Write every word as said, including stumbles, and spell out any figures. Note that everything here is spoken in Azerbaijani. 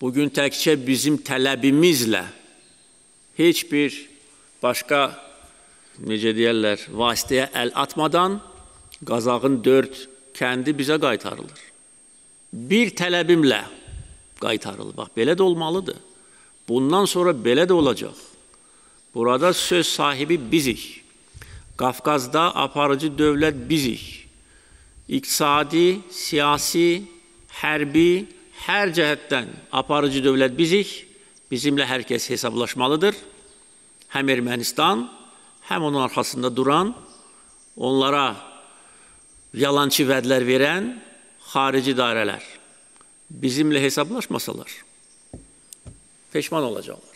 bugün təkcə bizim tələbimizlə heç bir başqa, necə deyərlər, vasitəyə əl atmadan Qazağın dörd kəndi bizə qaytarılır. Bir tələbimlə qaytarılır. Bax, belə də olmalıdır. Bundan sonra belə də olacaq. Burada söz sahibi bizik. Qafqazda aparıcı dövlət bizik. İqtisadi, siyasi, hərbi, hər cəhətdən aparıcı dövlət bizik. Bizimlə hər kəs hesablaşmalıdır. Həm Ermənistan, həm onun arxasında duran, onlara yalançı vədlər verən xarici dairələr bizimlə hesablaşmasalar, peşman olacaqlar.